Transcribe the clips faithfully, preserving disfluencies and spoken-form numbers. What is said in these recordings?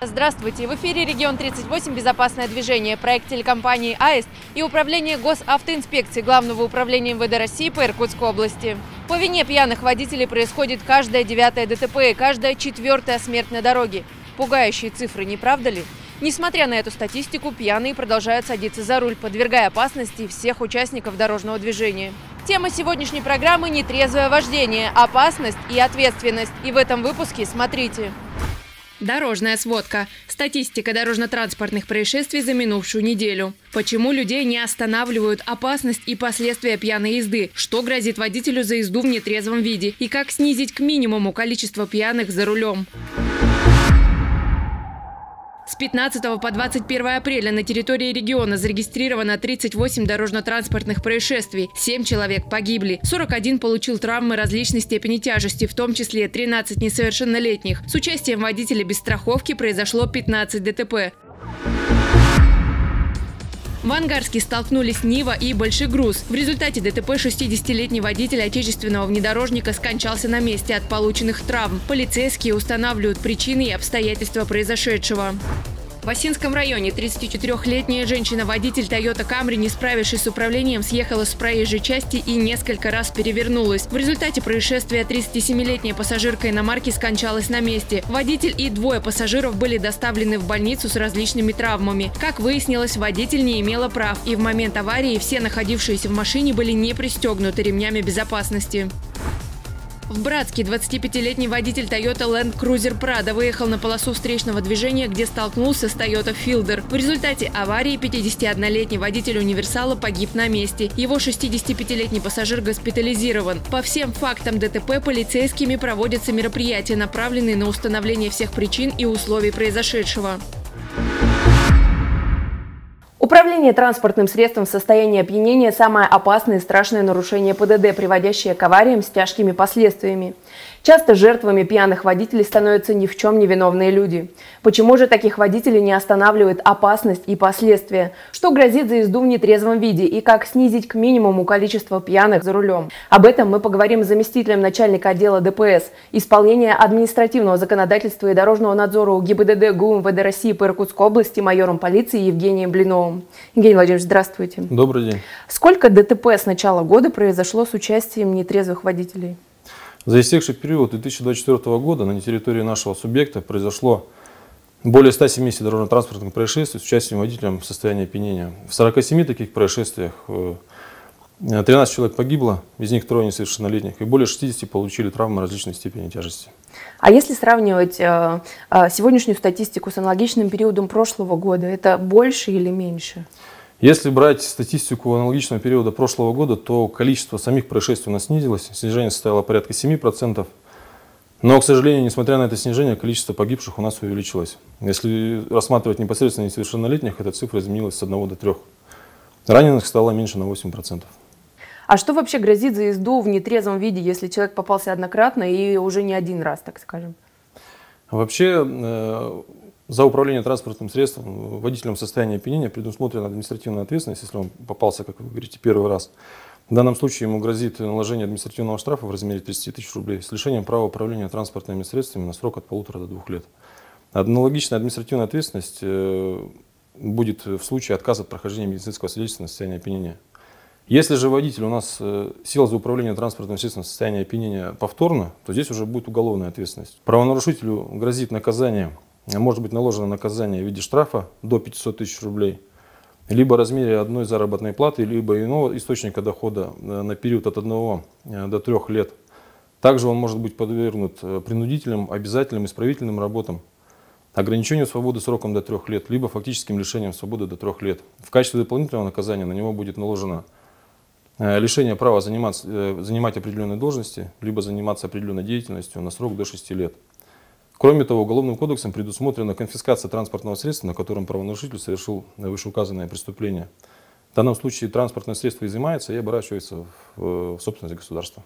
Здравствуйте! В эфире «Регион тридцать восемь. Безопасное движение», проект телекомпании «Аист» и Управление госавтоинспекции Главного управления эм вэ дэ России по Иркутской области. По вине пьяных водителей происходит каждое девятое дэ тэ пэ и каждая четвертая смерть на дороге. Пугающие цифры, не правда ли? Несмотря на эту статистику, пьяные продолжают садиться за руль, подвергая опасности всех участников дорожного движения. Тема сегодняшней программы – нетрезвое вождение, опасность и ответственность. И в этом выпуске смотрите. Дорожная сводка. Статистика дорожно-транспортных происшествий за минувшую неделю. Почему людей не останавливают, опасность и последствия пьяной езды? Что грозит водителю за езду в нетрезвом виде? И как снизить к минимуму количество пьяных за рулем? С пятнадцатого по двадцать первое апреля на территории региона зарегистрировано тридцать восемь дорожно-транспортных происшествий. семь человек погибли. сорок один получил травмы различной степени тяжести, в том числе тринадцать несовершеннолетних. С участием водителя без страховки произошло пятнадцать дэ тэ пэ. В Ангарске столкнулись Нива и большегруз. В результате дэ тэ пэ шестидесятилетний водитель отечественного внедорожника скончался на месте от полученных травм. Полицейские устанавливают причины и обстоятельства произошедшего. В Осинском районе тридцатичетырёхлетняя женщина-водитель Toyota Camry, не справившись с управлением, съехала с проезжей части и несколько раз перевернулась. В результате происшествия тридцатисемилетняя пассажирка иномарки скончалась на месте. Водитель и двое пассажиров были доставлены в больницу с различными травмами. Как выяснилось, водитель не имела прав, и в момент аварии все находившиеся в машине были не пристегнуты ремнями безопасности. В Братске двадцатипятилетний водитель Toyota Land Cruiser Prado выехал на полосу встречного движения, где столкнулся с Toyota Fielder. В результате аварии пятидесятиоднолетний водитель универсала погиб на месте. Его шестидесятипятилетний пассажир госпитализирован. По всем фактам дэ тэ пэ полицейскими проводятся мероприятия, направленные на установление всех причин и условий произошедшего. Управление транспортным средством в состоянии опьянения – самое опасное и страшное нарушение пэ дэ дэ, приводящее к авариям с тяжкими последствиями. Часто жертвами пьяных водителей становятся ни в чем не виновные люди. Почему же таких водителей не останавливает опасность и последствия? Что грозит за езду в нетрезвом виде и как снизить к минимуму количество пьяных за рулем? Об этом мы поговорим с заместителем начальника отдела дэ пэ эс, исполнения административного законодательства и дорожного надзора у гэ и бэ дэ дэ гэ у эм вэ дэ России по Иркутской области майором полиции Евгением Блиновым. Евгений Владимирович, здравствуйте. Добрый день. Сколько дэ тэ пэ с начала года произошло с участием нетрезвых водителей? За истекший период две тысячи двадцать четвёртого года на территории нашего субъекта произошло более ста семидесяти дорожно-транспортных происшествий с участием водителя в состоянии опьянения. В сорока семи таких происшествиях тринадцать человек погибло, из них трое несовершеннолетних, и более шестидесяти получили травмы различной степени тяжести. А если сравнивать э, э, сегодняшнюю статистику с аналогичным периодом прошлого года, это больше или меньше? Если брать статистику аналогичного периода прошлого года, то количество самих происшествий у нас снизилось. Снижение составило порядка семи процентов. Но, к сожалению, несмотря на это снижение, количество погибших у нас увеличилось. Если рассматривать непосредственно несовершеннолетних, эта цифра изменилась с одного до трёх. Раненых стало меньше на восемь процентов. А что вообще грозит за езду в нетрезвом виде, если человек попался однократно и уже не один раз, так скажем? Вообще, э, за управление транспортным средством водителем в состоянии опьянения предусмотрена административная ответственность, если он попался, как вы говорите, первый раз. В данном случае ему грозит наложение административного штрафа в размере тридцати тысяч рублей с лишением права управления транспортными средствами на срок от полутора до двух лет. Аналогичная административная ответственность э, будет в случае отказа от прохождения медицинского свидетельства на состояние опьянения. Если же водитель у нас э, сел за управление транспортным средством в состоянии опьянения повторно, то здесь уже будет уголовная ответственность. Правонарушителю грозит наказание, может быть наложено наказание в виде штрафа до пятисот тысяч рублей, либо в размере одной заработной платы, либо иного источника дохода на период от одного до трех лет. Также он может быть подвергнут принудительным, обязательным, исправительным работам, ограничению свободы сроком до трех лет, либо фактическим лишением свободы до трех лет. В качестве дополнительного наказания на него будет наложено лишение права заниматься, занимать определенные должности, либо заниматься определенной деятельностью на срок до шести лет. Кроме того, Уголовным кодексом предусмотрена конфискация транспортного средства, на котором правонарушитель совершил вышеуказанное преступление. В данном случае транспортное средство изымается и оборачивается в собственность государства.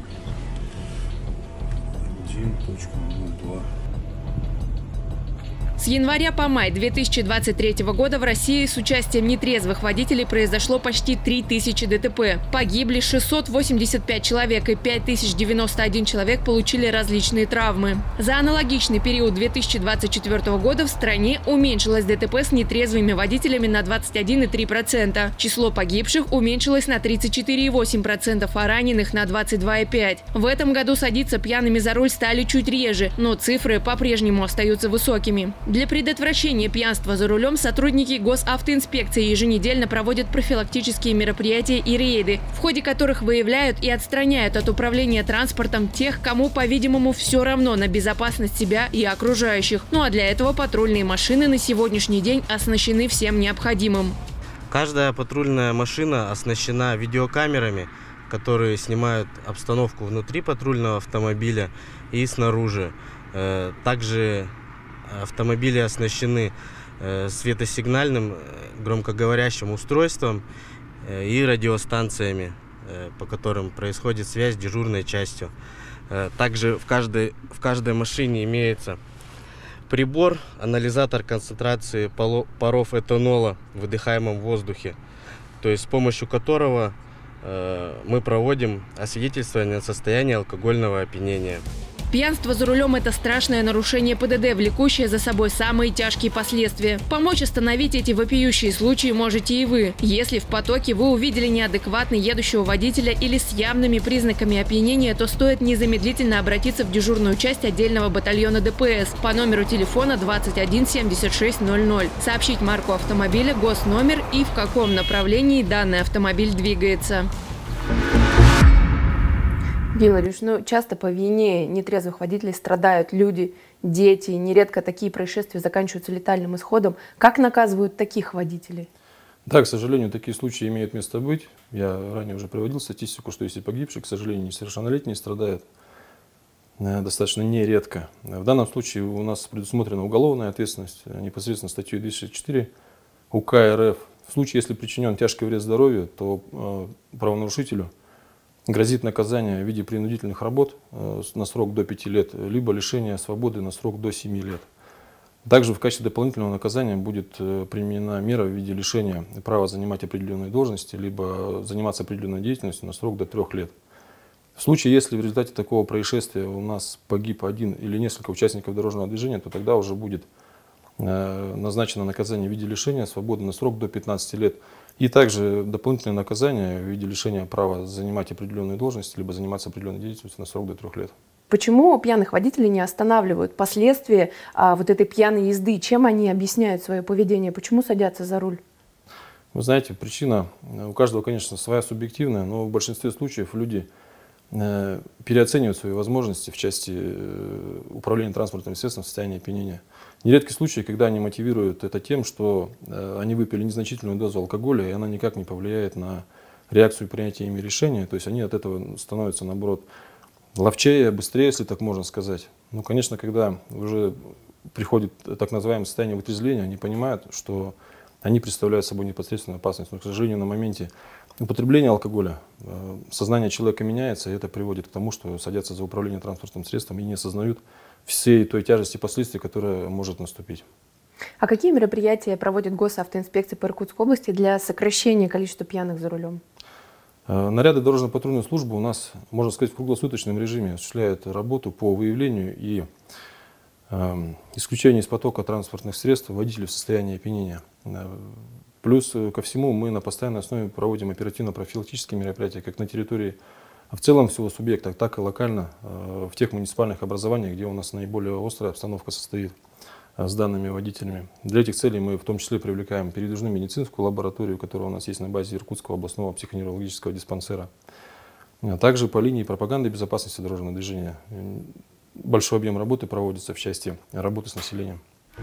один точка ноль два С января по май две тысячи двадцать третьего года в России с участием нетрезвых водителей произошло почти три тысячи ДТП. Погибли шестьсот восемьдесят пять человек и пять тысяч девяносто один человек получили различные травмы. За аналогичный период две тысячи двадцать четвёртого года в стране уменьшилось ДТП с нетрезвыми водителями на двадцать один и три десятых процента. Число погибших уменьшилось на тридцать четыре и восемь десятых процента, а раненых на двадцать два и пять десятых процента. В этом году садиться пьяными за руль стали чуть реже, но цифры по-прежнему остаются высокими. Для предотвращения пьянства за рулем сотрудники госавтоинспекции еженедельно проводят профилактические мероприятия и рейды, в ходе которых выявляют и отстраняют от управления транспортом тех, кому, по-видимому, все равно на безопасность себя и окружающих. Ну а для этого патрульные машины на сегодняшний день оснащены всем необходимым. Каждая патрульная машина оснащена видеокамерами, которые снимают обстановку внутри патрульного автомобиля и снаружи. Также автомобили оснащены светосигнальным громкоговорящим устройством и радиостанциями, по которым происходит связь с дежурной частью. Также в каждой, в каждой машине имеется прибор, анализатор концентрации паров этанола в выдыхаемом воздухе, то есть с помощью которого мы проводим освидетельствование состояния алкогольного опьянения. Пьянство за рулем – это страшное нарушение ПДД, влекущее за собой самые тяжкие последствия. Помочь остановить эти вопиющие случаи можете и вы. Если в потоке вы увидели неадекватно едущего водителя или с явными признаками опьянения, то стоит незамедлительно обратиться в дежурную часть отдельного батальона ДПС по номеру телефона двадцать один семьдесят шесть ноль ноль. Сообщить марку автомобиля, госномер и в каком направлении данный автомобиль двигается. Владимирович, ну, часто по вине нетрезвых водителей страдают люди, дети. Нередко такие происшествия заканчиваются летальным исходом. Как наказывают таких водителей? Да, к сожалению, такие случаи имеют место быть. Я ранее уже приводил статистику, что если погибший, к сожалению, несовершеннолетний страдает достаточно нередко. В данном случае у нас предусмотрена уголовная ответственность непосредственно статьей двести шестьдесят четыре УК РФ. В случае, если причинен тяжкий вред здоровью, то правонарушителю грозит наказание в виде принудительных работ на срок до пяти лет, либо лишение свободы на срок до семи лет. Также в качестве дополнительного наказания будет применена мера в виде лишения права занимать определенные должности, либо заниматься определенной деятельностью на срок до трех лет. В случае, если в результате такого происшествия у нас погиб один или несколько участников дорожного движения, то тогда уже будет назначено наказание в виде лишения свободы на срок до пятнадцати лет. И также дополнительное наказание в виде лишения права занимать определенные должности, либо заниматься определенной деятельностью на срок до трех лет. Почему пьяных водителей не останавливают последствия а, вот этой пьяной езды? Чем они объясняют свое поведение? Почему садятся за руль? Вы знаете, причина у каждого, конечно, своя субъективная, но в большинстве случаев люди э, переоценивают свои возможности в части э, управления транспортным средством в состоянии опьянения. Нередки случаи, когда они мотивируют это тем, что э, они выпили незначительную дозу алкоголя, и она никак не повлияет на реакцию принятия ими решения. То есть они от этого становятся, наоборот, ловчее, быстрее, если так можно сказать. Ну, конечно, когда уже приходит так называемое состояние вытрезвления, они понимают, что они представляют собой непосредственную опасность. Но, к сожалению, на моменте употребления алкоголя э, сознание человека меняется, и это приводит к тому, что садятся за управление транспортным средством и не осознают всей той тяжести последствий, которая может наступить. А какие мероприятия проводит госавтоинспекция по Иркутской области для сокращения количества пьяных за рулем? Наряды дорожно-патрульной службы у нас, можно сказать, в круглосуточном режиме осуществляют работу по выявлению и э, исключению из потока транспортных средств водителей в состоянии опьянения. Плюс ко всему мы на постоянной основе проводим оперативно-профилактические мероприятия как на территории в целом всего субъекта, так и локально э, в тех муниципальных образованиях, где у нас наиболее острая обстановка состоит э, с данными водителями. Для этих целей мы в том числе привлекаем передвижную медицинскую лабораторию, которая у нас есть на базе Иркутского областного психоневрологического диспансера. А также по линии пропаганды безопасности дорожного движения большой объем работы проводится в части работы с населением.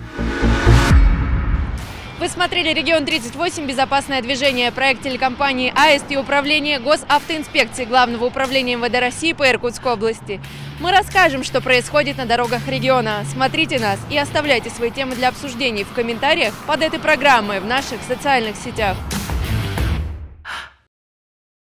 Вы смотрели «Регион тридцать восемь. Безопасное движение». Проект телекомпании «Аист» и управления госавтоинспекции Главного управления МВД России по Иркутской области. Мы расскажем, что происходит на дорогах региона. Смотрите нас и оставляйте свои темы для обсуждений в комментариях под этой программой в наших социальных сетях.